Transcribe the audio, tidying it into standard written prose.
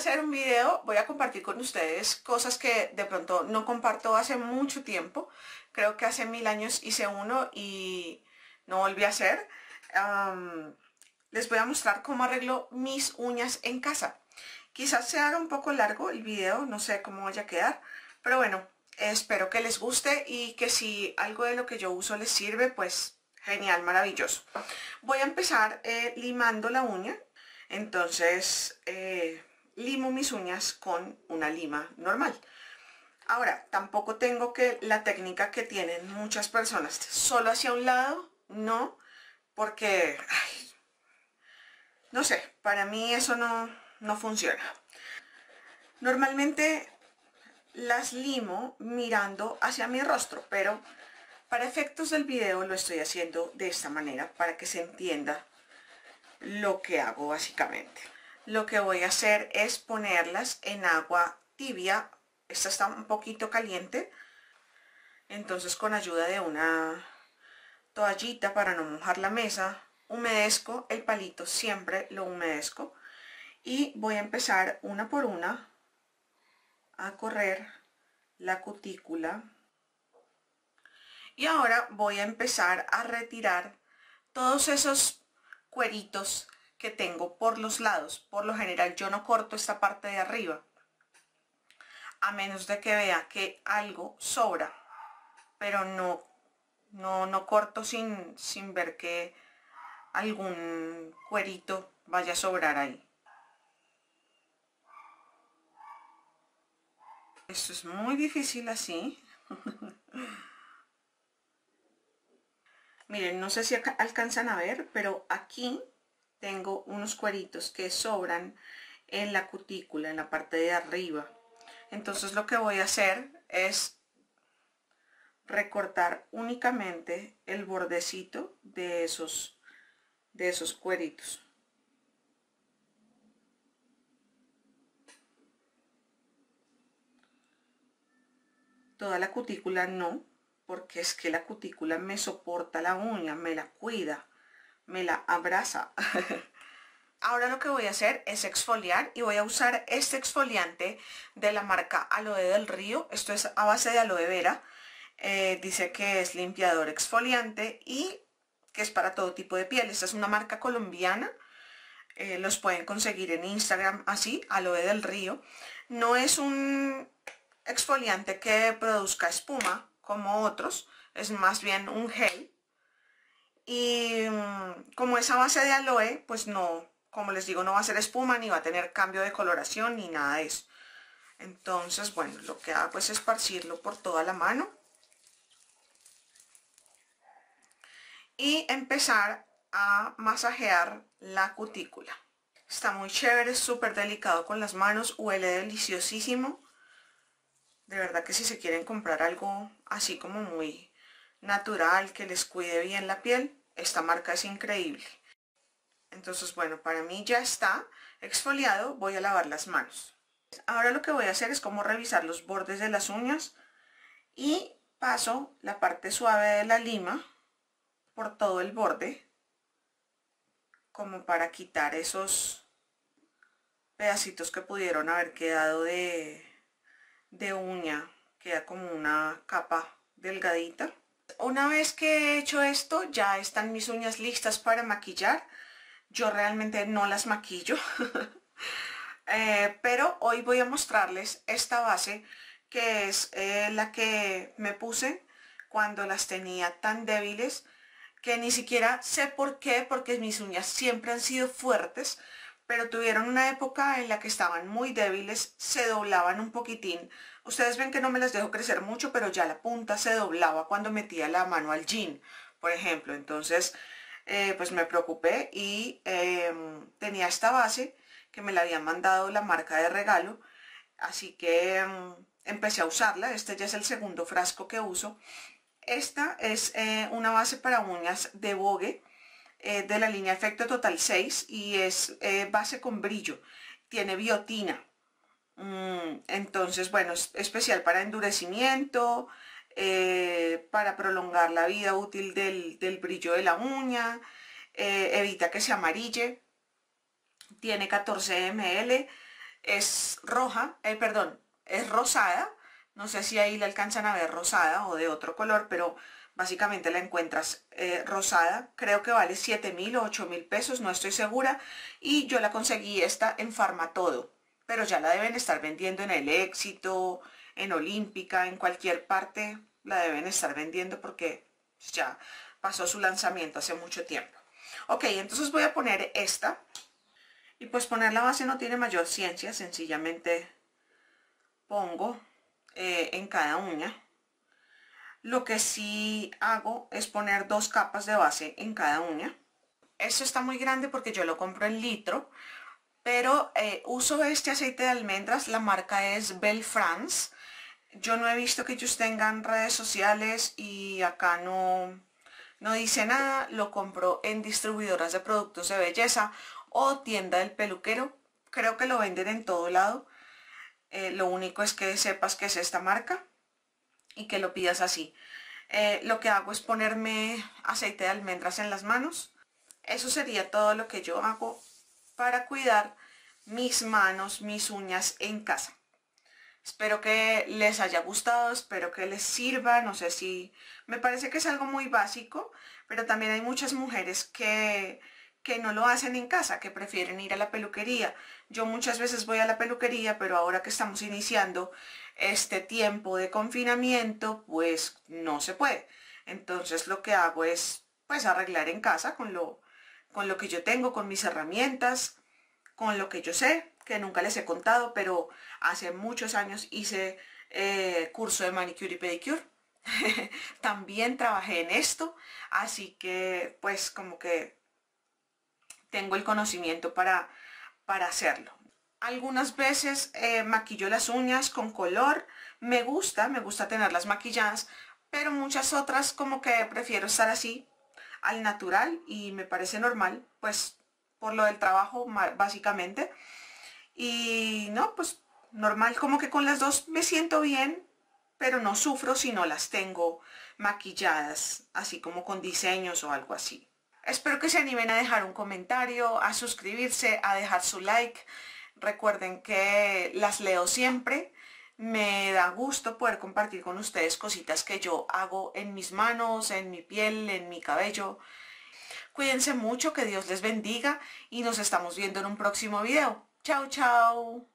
hacer un video, voy a compartir con ustedes cosas que de pronto no comparto hace mucho tiempo. Creo que hace 1000 años hice uno y no volví a hacer. Les voy a mostrar cómo arreglo mis uñas en casa. Quizás se haga un poco largo el video, no sé cómo vaya a quedar, pero bueno, espero que les guste y que si algo de lo que yo uso les sirve, pues genial, maravilloso. Voy a empezar limando la uña. Entonces limo mis uñas con una lima normal. Ahora, tampoco tengo que la técnica que tienen muchas personas, solo hacia un lado, no, porque, ay, no sé, para mí eso no funciona. Normalmente las limo mirando hacia mi rostro, pero para efectos del video lo estoy haciendo de esta manera para que se entienda lo que hago básicamente. Lo que voy a hacer es ponerlas en agua tibia. Esta está un poquito caliente, entonces con ayuda de una toallita para no mojar la mesa, humedezco el palito, siempre lo humedezco, y voy a empezar una por una a correr la cutícula. Y ahora voy a empezar a retirar todos esos cueritos que tengo por los lados. Por lo general yo no corto esta parte de arriba, a menos de que vea que algo sobra, pero no corto sin ver que algún cuerito vaya a sobrar ahí. Esto es muy difícil así. Miren, no sé si alcanzan a ver, pero aquí tengo unos cueritos que sobran en la cutícula, en la parte de arriba. Entonces lo que voy a hacer es recortar únicamente el bordecito de esos cueritos. Toda la cutícula no, porque es que la cutícula me soporta la uña, me la cuida, me la abraza. Ahora lo que voy a hacer es exfoliar y voy a usar este exfoliante de la marca Aloe del Río. Esto es a base de aloe vera. Dice que es limpiador exfoliante y que es para todo tipo de piel. Esta es una marca colombiana. Los pueden conseguir en Instagram así, Aloe del Río. No es un exfoliante que produzca espuma como otros, es más bien un gel. Y como es a base de aloe, pues no, como les digo, no va a ser espuma, ni va a tener cambio de coloración, ni nada de eso. Entonces, bueno, lo que hago es esparcirlo por toda la mano. Y empezar a masajear la cutícula. Está muy chévere, es súper delicado con las manos, huele deliciosísimo. De verdad que si se quieren comprar algo así como muy natural, que les cuide bien la piel, esta marca es increíble. Entonces, bueno, para mí ya está exfoliado, voy a lavar las manos. Ahora lo que voy a hacer es como revisar los bordes de las uñas y paso la parte suave de la lima por todo el borde, como para quitar esos pedacitos que pudieron haber quedado de uña. Queda como una capa delgadita. Una vez que he hecho esto, ya están mis uñas listas para maquillar. Yo realmente no las maquillo. Pero hoy voy a mostrarles esta base, que es la que me puse cuando las tenía tan débiles, que ni siquiera sé por qué, porque mis uñas siempre han sido fuertes, pero tuvieron una época en la que estaban muy débiles, se doblaban un poquitín. Ustedes ven que no me las dejo crecer mucho, pero ya la punta se doblaba cuando metía la mano al jean, por ejemplo. Entonces, pues me preocupé y tenía esta base que me la habían mandado la marca de regalo, así que empecé a usarla. Este ya es el segundo frasco que uso. Esta es una base para uñas de Vogue, de la línea Efecto Total 6, y es base con brillo, tiene biotina. Entonces, bueno, es especial para endurecimiento, para prolongar la vida útil del brillo de la uña, evita que se amarille, tiene 14 ml, es roja, perdón, es rosada. No sé si ahí la alcanzan a ver rosada o de otro color, pero básicamente la encuentras rosada. Creo que vale 7.000 o 8.000 pesos, no estoy segura. Y yo la conseguí esta en Farmatodo, pero ya la deben estar vendiendo en El Éxito, en Olímpica, en cualquier parte la deben estar vendiendo porque ya pasó su lanzamiento hace mucho tiempo. Ok, entonces voy a poner esta. Y pues poner la base no tiene mayor ciencia, sencillamente pongo en cada uña. Lo que sí hago es poner 2 capas de base en cada uña. Esto está muy grande porque yo lo compro en litro, pero uso este aceite de almendras, la marca es Belle France. Yo no he visto que ellos tengan redes sociales y acá no dice nada. Lo compro en distribuidoras de productos de belleza o tienda del peluquero. Creo que lo venden en todo lado. Lo único es que sepas que es esta marca y que lo pidas así. Lo que hago es ponerme aceite de almendras en las manos. Eso sería todo lo que yo hago para cuidar mis manos, mis uñas en casa. Espero que les haya gustado, espero que les sirva. No sé si... Me parece que es algo muy básico, pero también hay muchas mujeres que no lo hacen en casa, que prefieren ir a la peluquería. Yo muchas veces voy a la peluquería, pero ahora que estamos iniciando este tiempo de confinamiento, pues no se puede. Entonces lo que hago es pues arreglar en casa con lo que yo tengo, con mis herramientas, con lo que yo sé, que nunca les he contado, pero hace muchos años hice curso de manicure y pedicure. También trabajé en esto, así que pues como que tengo el conocimiento para hacerlo. Algunas veces maquillo las uñas con color, me gusta tenerlas maquilladas, pero muchas otras como que prefiero estar así, al natural, y me parece normal, pues por lo del trabajo básicamente. Y no, pues normal, como que con las dos me siento bien, pero no sufro si no las tengo maquilladas, así como con diseños o algo así. Espero que se animen a dejar un comentario, a suscribirse, a dejar su like. Recuerden que las leo siempre. Me da gusto poder compartir con ustedes cositas que yo hago en mis manos, en mi piel, en mi cabello. Cuídense mucho, que Dios les bendiga y nos estamos viendo en un próximo video. Chao, chao.